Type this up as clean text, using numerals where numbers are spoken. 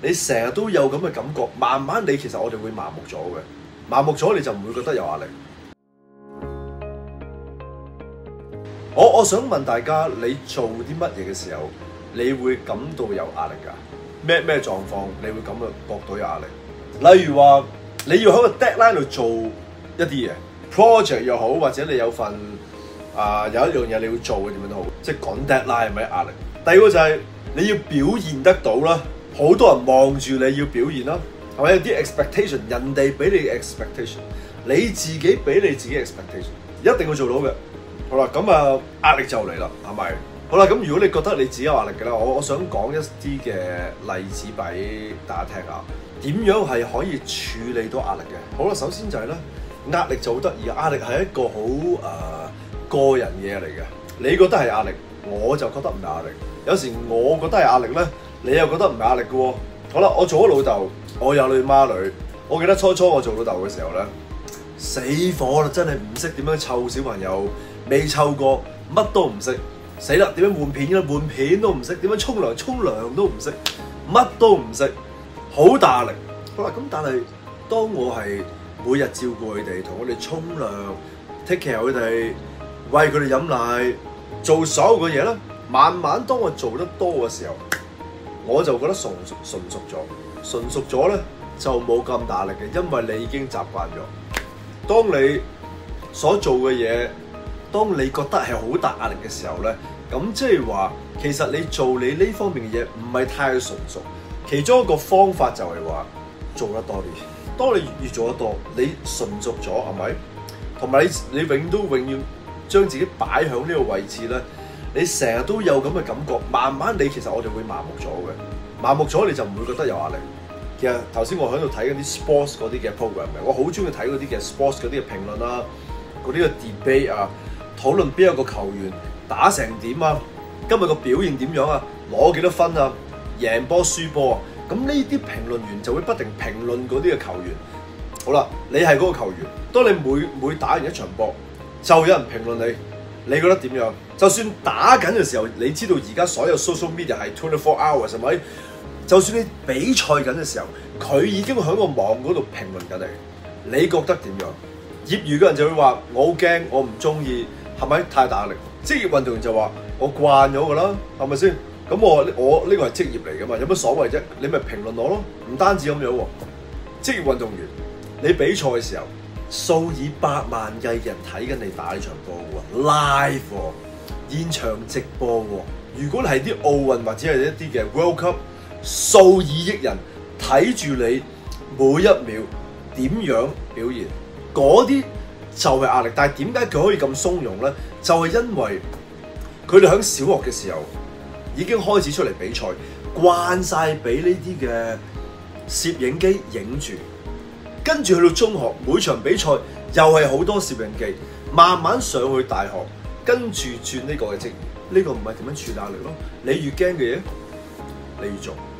你成日都有咁嘅感覺，慢慢你其實我哋會麻木咗嘅，麻木咗你就唔會覺得有壓力。我想問大家，你做啲乜嘢嘅時候，你會感到有壓力㗎？咩狀況你會感覺到有壓力？例如話你要喺個 deadline 度做一啲嘢 project 又好，或者你有份有一樣嘢你要做嘅點樣都好，即係趕 deadline 係咪壓力？第二個就係你要表現得到啦，好多人望住你要表現啦，係咪有啲 expectation？ 人哋俾你嘅 expectation， 你自己俾你自己 expectation， 一定要做到嘅。好啦，咁壓力就嚟啦，係咪？好啦，咁如果你覺得你自己有壓力嘅咧，我想講一啲嘅例子俾大家聽下，點樣係可以處理到壓力嘅。好啦，首先就係咧，壓力就好得意，壓力係一個好個人嘢嚟嘅。你覺得係壓力，我就覺得唔係壓力。有時我覺得係壓力咧，你又覺得唔係壓力嘅喎。好啦，我做咗老豆，我有女孖女，我記得初我做老豆嘅時候咧，死火啦，真係唔識點樣湊小朋友。未湊過，乜都唔識，死啦！點樣換片咧？換片都唔識，點樣沖涼都唔識，乜都唔識，好大壓力。好啦，咁但係當我係每日照顧佢哋，同佢哋沖涼 take care 佢哋，餵佢哋飲奶，做所有嘅嘢咧，慢慢當我做得多嘅時候，我就覺得純熟咗咧就冇咁大壓力嘅，因為你已經習慣咗。當你所做嘅嘢，當你覺得係好大壓力嘅時候咧，咁即係話其實你做你呢方面嘅嘢唔係太純熟。其中一個方法就係話做得多啲。當你越做得多，你純熟咗係咪？同埋你永遠將自己擺喺呢個位置咧，你成日都有咁嘅感覺，慢慢你其實我哋會麻木咗嘅。麻木咗你就唔會覺得有壓力。其實頭先我喺度睇嗰啲 sports 嗰啲嘅 program 嘅，我好中意睇嗰啲嘅 sports 嗰啲嘅評論啊，嗰啲嘅 debate 啊。討論邊一個球員打成點啊？今日個表現點樣啊？攞幾多分啊？贏波輸波啊？咁呢啲評論員就會不停評論嗰啲嘅球員。好啦，你係嗰個球員，當你每打完一場波，就有人評論你，你覺得點樣？就算打緊嘅時候，你知道而家所有 social media 係 24 hours 係咪？就算你比賽緊嘅時候，佢已經喺個網嗰度評論緊你，你覺得點樣？業餘嘅人就會話：我好驚，我唔中意。係咪太大壓力？職業運動員就話：我慣咗㗎啦，係咪先？咁我呢個係職業嚟㗎嘛，有乜所謂啫？你咪評論我咯。唔單止咁樣喎，職業運動員你比賽嘅時候，數以百萬計嘅人睇緊你打呢場波喎 ，live 喎，現場直播喎。如果你係啲奧運或者係一啲嘅 World Cup，數以億人睇住你每一秒點樣表現，嗰啲就係壓力。但係點解佢可以咁鬆容咧？就係因為佢哋喺小學嘅時候已經開始出嚟比賽，慣晒俾呢啲嘅攝影機影住，跟住去到中學每場比賽又係好多攝影機，慢慢上去大學，跟住轉呢個嘅職業，呢個唔係點樣處理壓力咯？你越驚嘅嘢，你越做。